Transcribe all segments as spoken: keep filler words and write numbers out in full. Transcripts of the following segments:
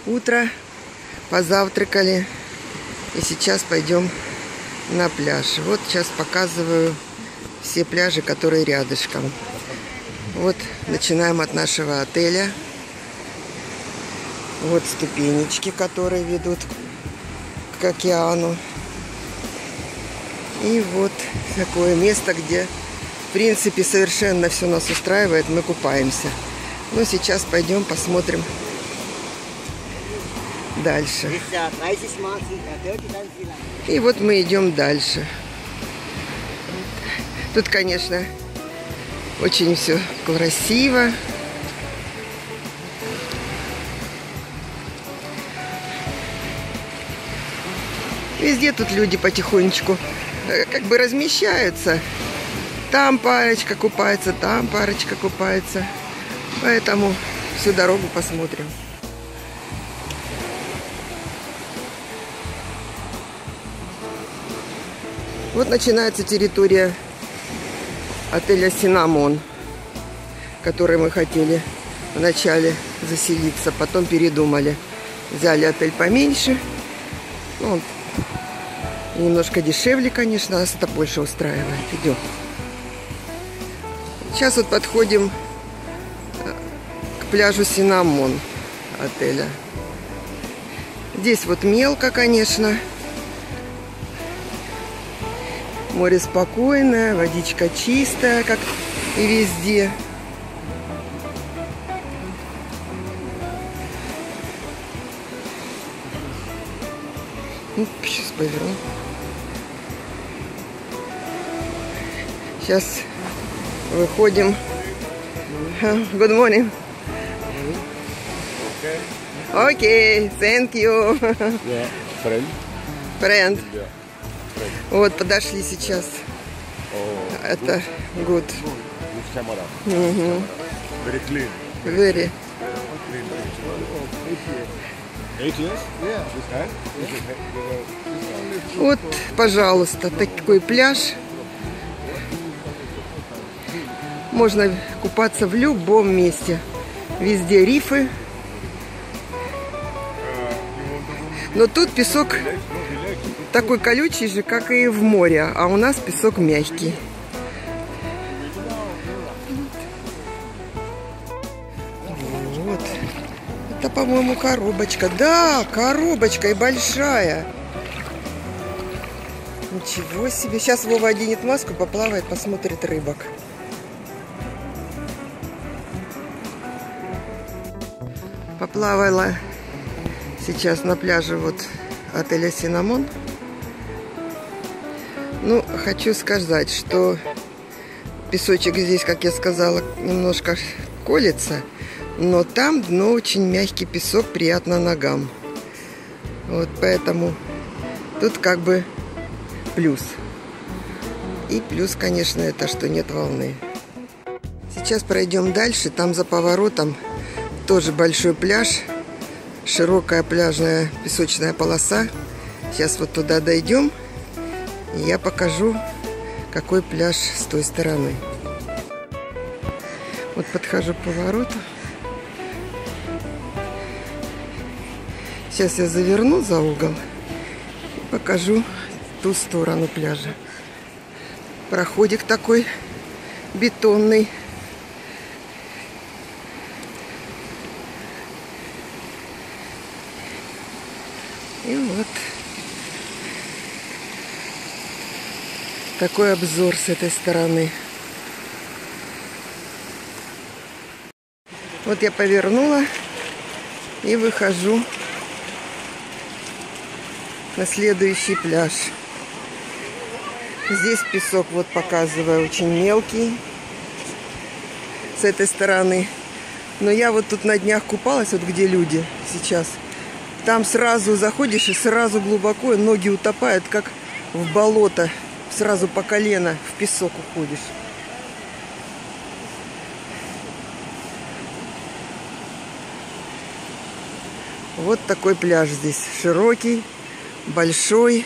утро, позавтракали. И сейчас пойдем на пляж. Вот сейчас показываю все пляжи, которые рядышком. Вот начинаем от нашего отеля. Вот ступенечки, которые ведут к океану. И вот такое место, где, в принципе, совершенно все нас устраивает. Мы купаемся. Ну, сейчас пойдем посмотрим дальше. И вот мы идем дальше. Тут, конечно, очень все красиво. Везде тут люди потихонечку как бы размещаются. Там парочка купается, там парочка купается. Поэтому всю дорогу посмотрим. Вот начинается территория отеля «Синамон», в который мы хотели вначале заселиться, потом передумали. Взяли отель поменьше. Ну, немножко дешевле, конечно, нас это больше устраивает. Идем. Сейчас вот подходим к пляжу «Синамон» отеля. Здесь вот мелко, конечно. Море спокойное, водичка чистая, как и везде. Ну, сейчас поверну. Сейчас выходим. Good morning. Окей, okay, thank you. Yeah, friend. Friend. Yeah. Вот, подошли сейчас. Oh, это good. Good camera. Угу. Very clean. Very. Eight years? Yeah. Вот, пожалуйста, такой пляж. Можно купаться в любом месте. Везде рифы. Но тут песок такой колючий же, как и в море. А у нас песок мягкий. Вот. Это, по-моему, коробочка. Да, коробочка и большая. Ничего себе. Сейчас Вова оденет маску, поплавает, посмотрит рыбок. Поплавала сейчас на пляже вот отеля «Синамон». Ну, хочу сказать, что песочек здесь, как я сказала, немножко колется, но там дно очень мягкий песок, приятно ногам. Вот поэтому тут как бы плюс. И плюс, конечно, это, что нет волны. Сейчас пройдем дальше. Там за поворотом тоже большой пляж. Широкая пляжная песочная полоса. Сейчас вот туда дойдем. И я покажу, какой пляж с той стороны. Вот подхожу к повороту. Сейчас я заверну за угол и покажу ту сторону пляжа. Проходик такой бетонный. И вот такой обзор с этой стороны. Вот я повернула и выхожу на следующий пляж. Здесь песок, вот показываю, очень мелкий с этой стороны. Но я вот тут на днях купалась, вот где люди сейчас. Там сразу заходишь и сразу глубоко, и ноги утопают, как в болото. Сразу по колено в песок уходишь. Вот такой пляж здесь. Широкий, большой.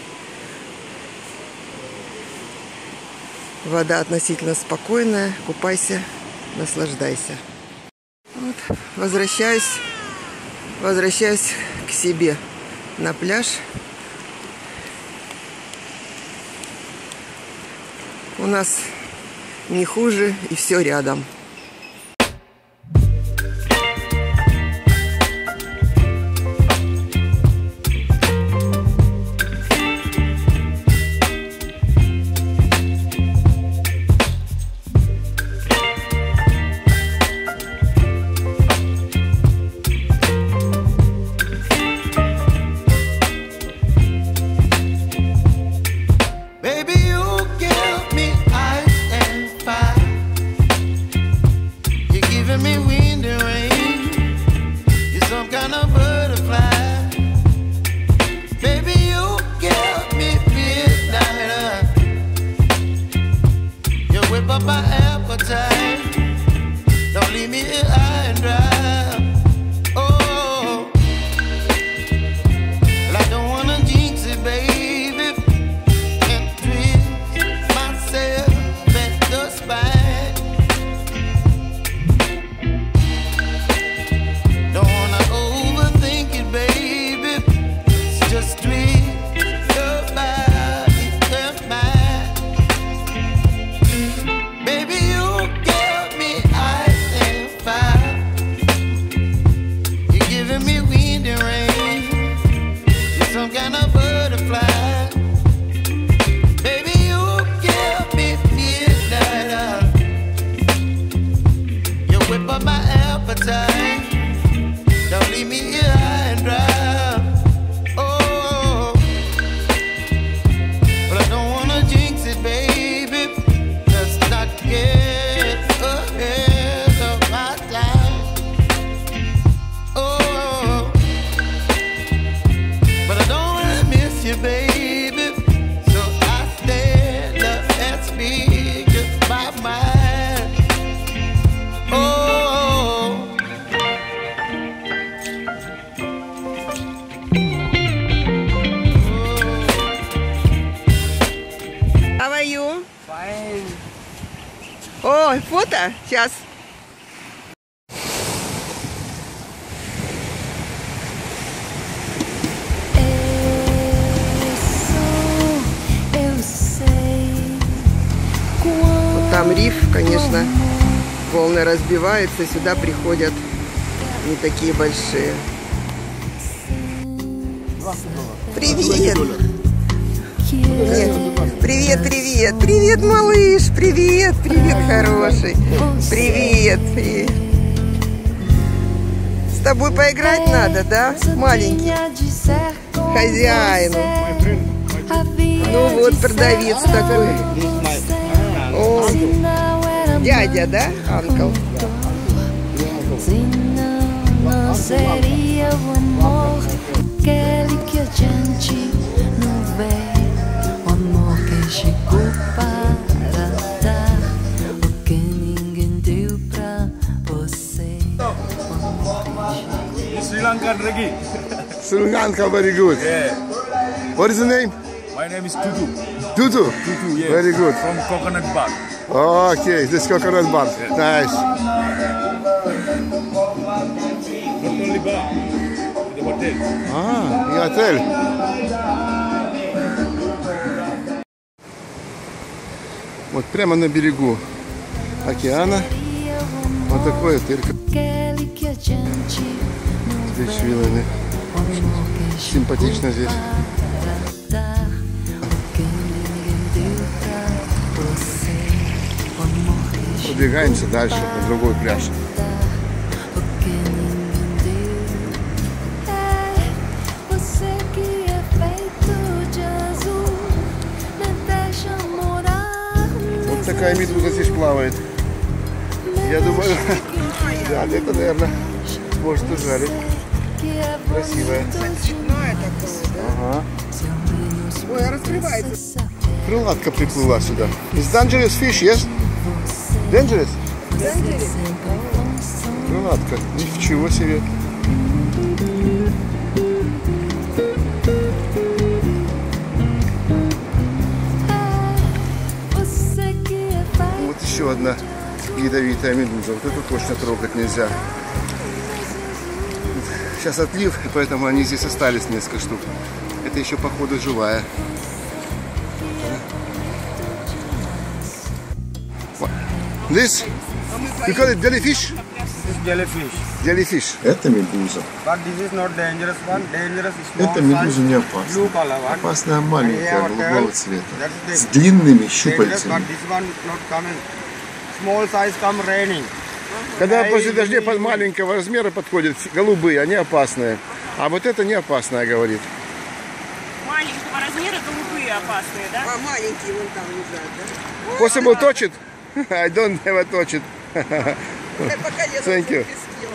Вода относительно спокойная. Купайся, наслаждайся. Вот, возвращаюсь в Возвращаюсь к себе на пляж. У нас не хуже, и все рядом. О, фото? Сейчас. Вот там риф, конечно, волны разбиваются, сюда приходят не такие большие. Привет! Нет. Привет, привет, привет, малыш, привет, привет, хороший, привет, привет. С тобой поиграть надо, да, маленький? Хозяину. Ну вот, продавец такой. О, дядя, да, анкл? Chegou para dar o que ninguém deu pra você. Sri Lankan reggae. Sri Lanka, very good. Yeah. What is the name? My name is Tutu. Tutu. Tutu, yes. Very good. From Coconut Bar. Oh, okay, this coconut bar. Yes. Nice. Not only bar, the hotel. Ah, in hotel. Вот прямо на берегу океана. Вот такой отель. Здесь виллы. Симпатично здесь. Убегаемся дальше на другой пляж. Вот такая медуза здесь плавает. Я думаю, да, это, наверное, может ужалить. Красивая. Цветное такое, Ага. Ой, а раскрывается. Крылатка приплыла сюда. It's dangerous fish, yes? Dangerous? Dangerous. Крылатка. Ничего себе. Вот еще одна ядовитая медуза. Вот эту точно трогать нельзя. сейчас отлив, поэтому они здесь остались несколько штук. Это еще походу живая. This? You call it jellyfish? This jellyfish. Jellyfish. Это медуза. But this is not dangerous one. Dangerous is small Эта медуза не size, опасна. blue color one. Опасная маленькая, Yeah, голубого tail. цвета. That's С the длинными dangerous, щупальцами. but this one is not coming. Small size come raining. Когда после дождей под маленького размера подходят голубые, они опасные. А вот это не опасное, говорит. Маленького размера голубые опасные, да? А маленькие вон там лежат, да? Possible touch it? I don't have a touch it. Thank you.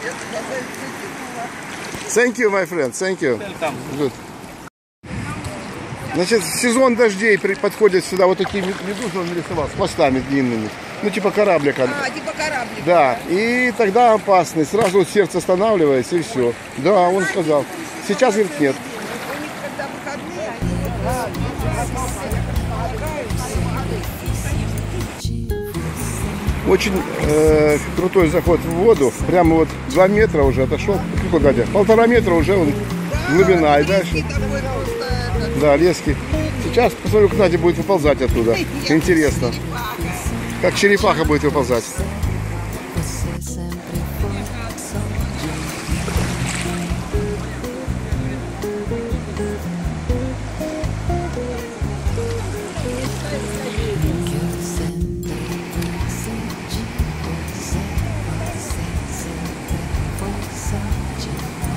Thank you, my friend. Thank you. Good. Значит, в сезон дождей при- подходят сюда вот такие медузы, он нарисовал, с хвостами длинными. Ну, типа кораблика. А, типа кораблик. Да, и тогда опасный. Сразу вот сердце останавливается и все. Да, он сказал. Сейчас, говорит, нет. У них когда выходные, они Очень э, крутой заход в воду. Прямо вот два метра уже отошел. Сколько, Гадя? Полтора метра уже он глубина. И дальше. такой просто... Да, лески. Сейчас посмотрю, как Надя будет выползать оттуда. Интересно. Как черепаха будет выползать. Você sempre foi só de mim. Que eu sempre quis de você. Você sempre foi só de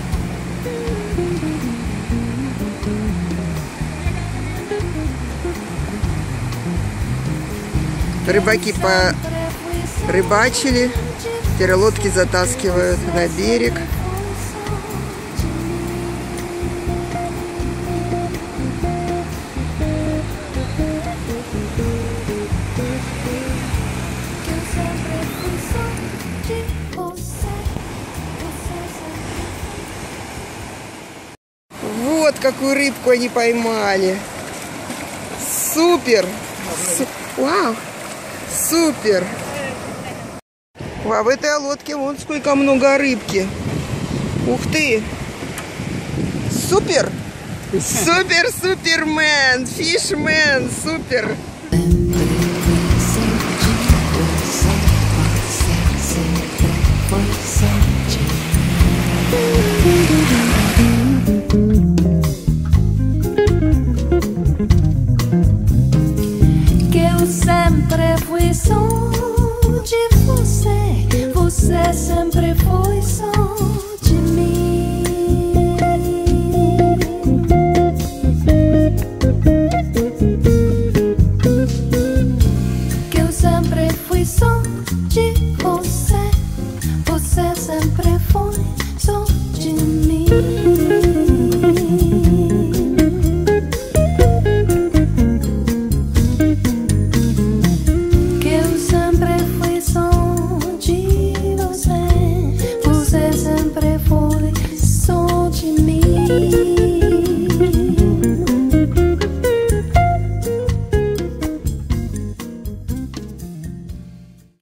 Рыбаки порыбачили, теперь лодки затаскивают на берег. Вот какую рыбку они поймали. Супер! Су- Вау! Супер! Вау, в этой лодке вон сколько много рыбки. Ух ты! Супер! Супер, супермен! Фишмен! Супер! Sempre fui só de você, você sempre foi só de mim. Que eu sempre fui só de